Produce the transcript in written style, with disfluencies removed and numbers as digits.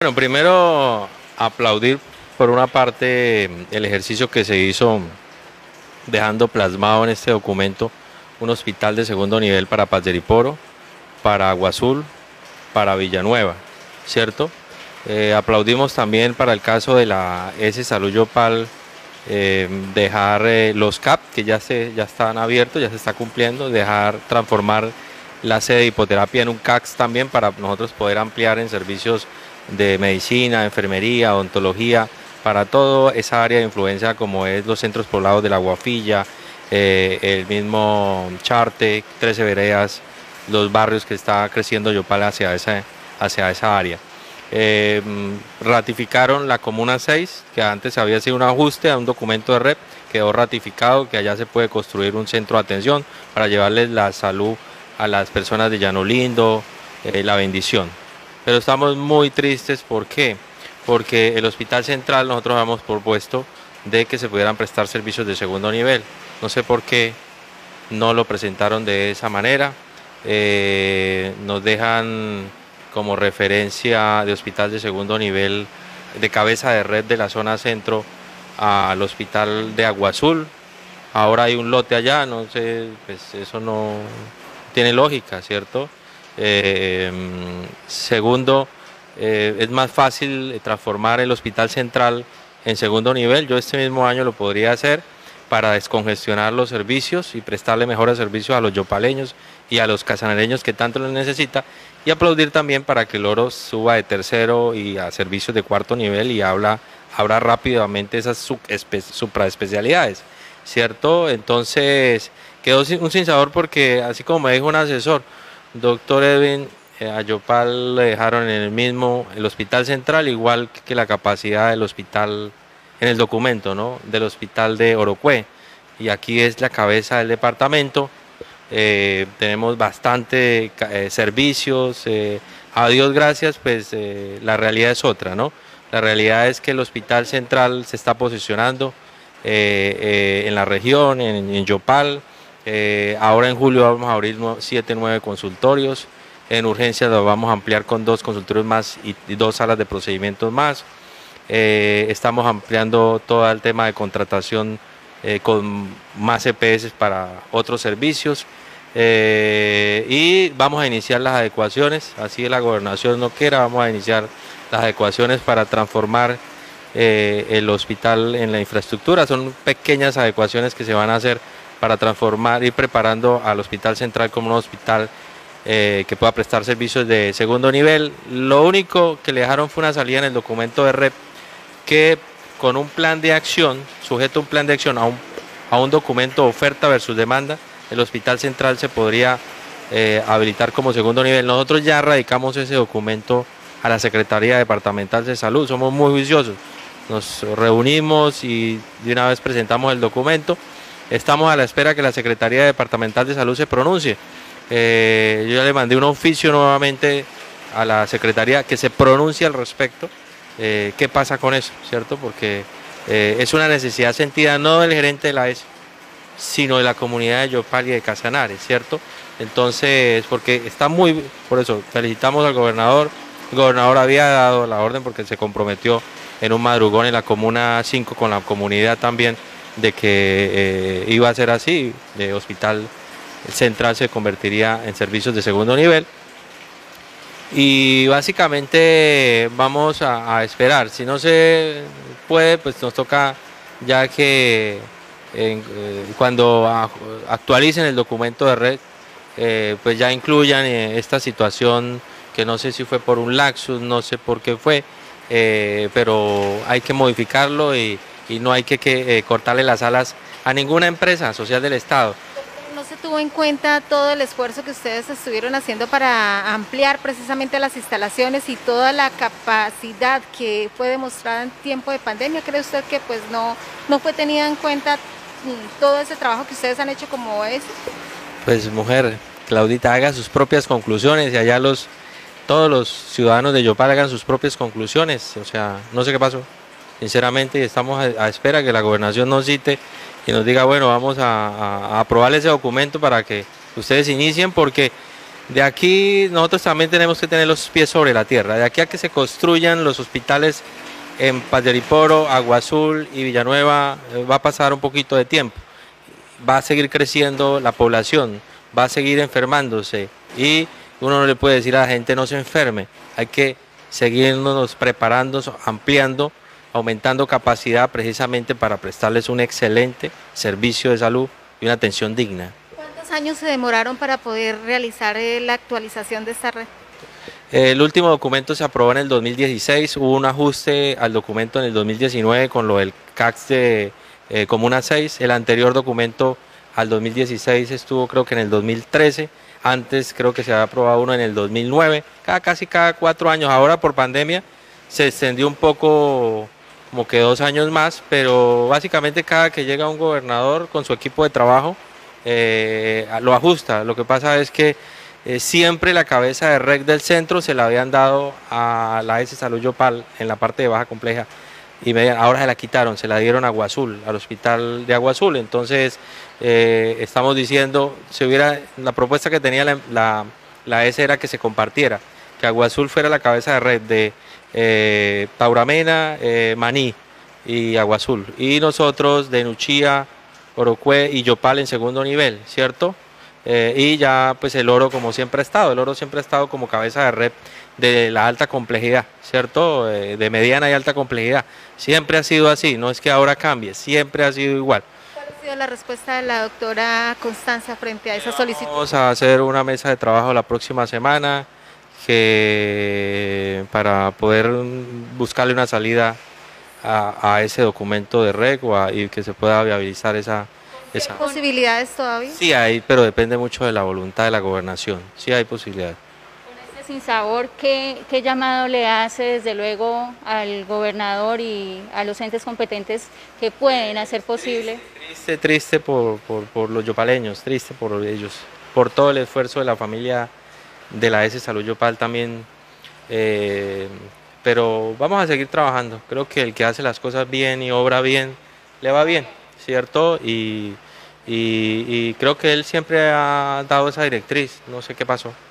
Bueno, primero aplaudir por una parte el ejercicio que se hizo dejando plasmado en este documento un hospital de segundo nivel para Paz-de-Ariporo, para Agua Azul, para Villanueva, ¿cierto? Aplaudimos también para el caso de la S Salud Yopal, dejar los CAP que ya están abiertos, ya se está cumpliendo, dejar transformar la sede de hipoterapia en un CACS también para nosotros poder ampliar en servicios de medicina, enfermería, odontología, para toda esa área de influencia como es los centros poblados de la Guafilla, el mismo Charte, 13 Veredas, los barrios que está creciendo Yopal hacia esa área. Ratificaron la Comuna 6, que antes había sido un ajuste a un documento de REP, quedó ratificado que allá se puede construir un centro de atención para llevarles la salud a las personas de Llano Lindo, la bendición. Pero estamos muy tristes, ¿por qué? Porque el Hospital Central nosotros hemos propuesto de que se pudieran prestar servicios de segundo nivel. No sé por qué no lo presentaron de esa manera. Nos dejan como referencia de hospital de segundo nivel de cabeza de red de la zona centro al hospital de Agua Azul. Ahora hay un lote allá, no sé, pues eso no tiene lógica, ¿cierto? Segundo, es más fácil transformar el hospital central en segundo nivel. Yo este mismo año lo podría hacer para descongestionar los servicios y prestarle mejores servicios a los yopaleños y a los casanareños que tanto lo necesita, y aplaudir también para que el oro suba de tercero y a servicios de cuarto nivel y abra rápidamente esas supraespecialidades, ¿cierto? Entonces quedó un sinsabor porque, así como me dijo un asesor, doctor Edwin, a Yopal le dejaron en el hospital central, igual que la capacidad del hospital, en el documento, ¿no?, del hospital de Orocue, y aquí es la cabeza del departamento. Tenemos bastante servicios, a Dios gracias, pues la realidad es otra, ¿no? La realidad es que el hospital central se está posicionando en la región, en Yopal. Ahora en julio vamos a abrir 7, 9 consultorios. En urgencias lo vamos a ampliar con 2 consultorios más y 2 salas de procedimientos más. Estamos ampliando todo el tema de contratación con más EPS para otros servicios. Y vamos a iniciar las adecuaciones, así la gobernación no quiera, vamos a iniciar las adecuaciones para transformar el hospital en la infraestructura. Son pequeñas adecuaciones que se van a hacer para transformar y preparando al hospital central como un hospital que pueda prestar servicios de segundo nivel. Lo único que le dejaron fue una salida en el documento de REP, que con un plan de acción, sujeto a un plan de acción a un documento oferta versus demanda, el hospital central se podría habilitar como segundo nivel. Nosotros ya radicamos ese documento a la Secretaría Departamental de Salud, somos muy juiciosos, nos reunimos y de una vez presentamos el documento. Estamos a la espera que la Secretaría Departamental de Salud se pronuncie. Yo ya le mandé un oficio nuevamente a la Secretaría que se pronuncie al respecto. ¿Qué pasa con eso? ¿Cierto? Porque es una necesidad sentida no del gerente de la S, sino de la comunidad de Yopal y de Casanares, ¿cierto? Entonces, porque está muy, por eso felicitamos al gobernador. El gobernador había dado la orden porque se comprometió en un madrugón en la Comuna 5 con la comunidad también de que iba a ser así, de hospital central se convertiría en servicios de segundo nivel. Y básicamente vamos a esperar. Si no se puede, pues nos toca ya que cuando actualicen el documento de red, pues ya incluyan esta situación, que no sé si fue por un laxus, no sé por qué fue, pero hay que modificarlo y no hay que cortarle las alas a ninguna empresa social del Estado. ¿No se tuvo en cuenta todo el esfuerzo que ustedes estuvieron haciendo para ampliar precisamente las instalaciones y toda la capacidad que fue demostrada en tiempo de pandemia? ¿Cree usted que pues no fue tenida en cuenta todo ese trabajo que ustedes han hecho como es? Pues mujer, Claudita, haga sus propias conclusiones y allá todos los ciudadanos de Yopal hagan sus propias conclusiones. O sea, no sé qué pasó, sinceramente, y estamos a espera que la gobernación nos cite y nos diga, bueno, vamos a aprobar ese documento para que ustedes inicien, porque De aquí nosotros también tenemos que tener los pies sobre la tierra. De aquí a que se construyan los hospitales en Paz de Ariporo, Agua Azul y Villanueva va a pasar un poquito de tiempo. Va a seguir creciendo la población, va a seguir enfermándose y uno no le puede decir a la gente no se enferme. Hay que seguirnos preparando, ampliando, aumentando capacidad precisamente para prestarles un excelente servicio de salud y una atención digna. ¿Cuántos años se demoraron para poder realizar la actualización de esta red? El último documento se aprobó en el 2016, hubo un ajuste al documento en el 2019 con lo del CACS de Comuna 6, el anterior documento al 2016 estuvo creo que en el 2013, antes creo que se había aprobado uno en el 2009, casi cada 4 años, ahora por pandemia se extendió un poco, como que 2 años más, pero básicamente cada que llega un gobernador con su equipo de trabajo lo ajusta. Lo que pasa es que siempre la cabeza de REC del centro se la habían dado a la S Salud Yopal en la parte de baja compleja y ahora se la quitaron, se la dieron a Agua Azul, al hospital de Agua Azul. Entonces estamos diciendo, la propuesta que tenía la S era que se compartiera, que Agua Azul fuera la cabeza de red de Tauramena, Maní y Agua Azul, y nosotros de Nuchía, Orocue y Yopal en segundo nivel, ¿cierto? Y ya pues el oro como siempre ha estado, el oro siempre ha estado como cabeza de red de la alta complejidad, ¿cierto? De mediana y alta complejidad, siempre ha sido así, no es que ahora cambie, siempre ha sido igual. ¿Cuál ha sido la respuesta de la doctora Constanza frente a esa solicitud? Vamos a hacer una mesa de trabajo la próxima semana para poder buscarle una salida a ese documento de REC y que se pueda viabilizar esa. ¿Hay posibilidades todavía? Sí hay, pero depende mucho de la voluntad de la gobernación, sí hay posibilidades. Con este sinsabor, ¿qué llamado le hace desde luego al gobernador y a los entes competentes que pueden hacer posible? Triste por los yopaleños, triste por ellos, por todo el esfuerzo de la familia de la S Salud Yopal también, pero vamos a seguir trabajando. Creo que el que hace las cosas bien y obra bien, le va bien, ¿cierto? Y creo que él siempre ha dado esa directriz, no sé qué pasó.